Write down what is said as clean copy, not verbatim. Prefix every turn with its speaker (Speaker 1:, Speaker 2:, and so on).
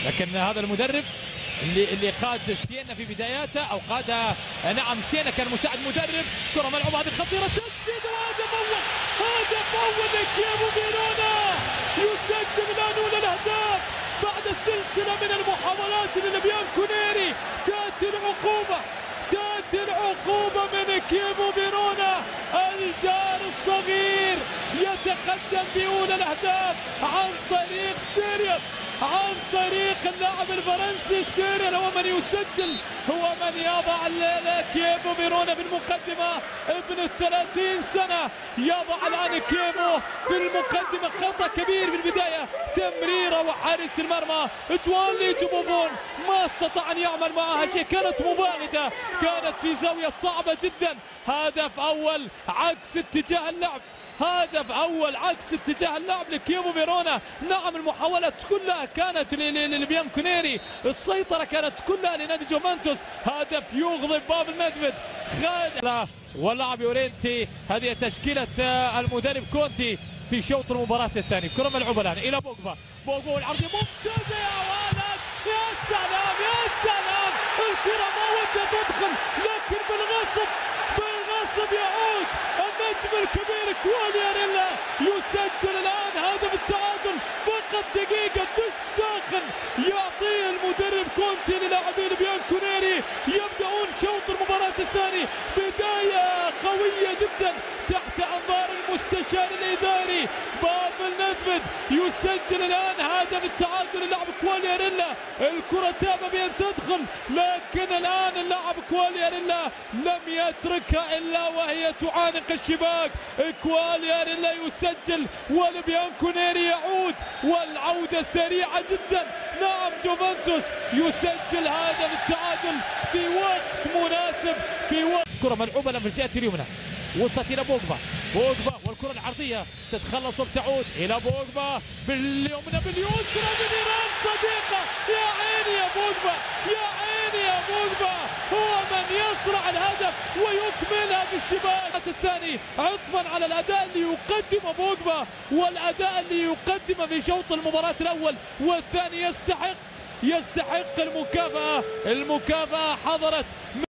Speaker 1: لكن هذا المدرب اللي قاد سينا في بداياته او قاد نعم سينا كان مساعد مدرب. كره ملعوبه هذه خطيره، تسديد هدف اول لكييفو فيرونا، يسجل الان اولى الاهداف بعد سلسله من المحاولات للبيانكونيري. تاتي العقوبه من كييفو فيرونا، الجار الصغير يتقدم باولى الاهداف عن طريق سيريال، عن طريق اللاعب الفرنسي سيريال. هو من يسجل، هو من يضع كييفو فيرونا في المقدمة. ابن 30 سنة يضع الآن كييفو في المقدمة. خطأ كبير في البداية، تمريرة وحارس المرمى جوانلي جوبوفون ما استطاع أن يعمل معها شيء، كانت مباغتة، كانت في زاوية صعبة جدا. هدف أول عكس اتجاه اللعب، هدف اول عكس اتجاه اللعب لكييفو فيرونا. نعم المحاولات كلها كانت للبيانكونيري، السيطره كانت كلها لنادي جوفنتوس. هدف يغضب بابل مدفيد واللاعب يورينتي. هذه تشكيله المدرب كونتي في شوط المباراه الثاني. كره ملعوبه الان الى بوجبا، والعرضيه ممتازه يا ولد، يا سلام يا سلام. الكره ما ودها تدخل لكن بالغصب يعود النجم الكبير كوالياريلا، يسجل الان هدف التعادل. فقط دقيقة بالساخن يعطيه المدرب كونتي للاعبين بيانكونيري. يبدأون شوط المباراة الثاني بداية قوية جدا تحت انظار المستشار الاداري بابل نيدفيد. يسجل الان هدف التعادل اللاعب كوالياريلا. الكرة تاب بأن تدخل لكن الان اللاعب كوالياريلا لم يتركها الا وهي تعانق الشباك. كوالياريلا يسجل والبيانكونيري يعود، والعودة سريعة جدا. نعم جوفنتوس يسجل هدف التعادل في وقت مناسب، في وقت. كرة ملعوبة من الجهة اليمنى، وصلت إلى بوجبا والكرة العرضية تتخلص وبتعود إلى بوجبا باليمنى باليسرى بنيران صديقة. يا عيني يا بوجبا، يا عيني يا بوجبا، هو من يصنع الهدف ويكملها بالشباك الثاني، عطفا على الأداء اللي يقدمه بوجبا والأداء اللي يقدمه في شوط المباراة الأول والثاني. يستحق المكافأة حضرت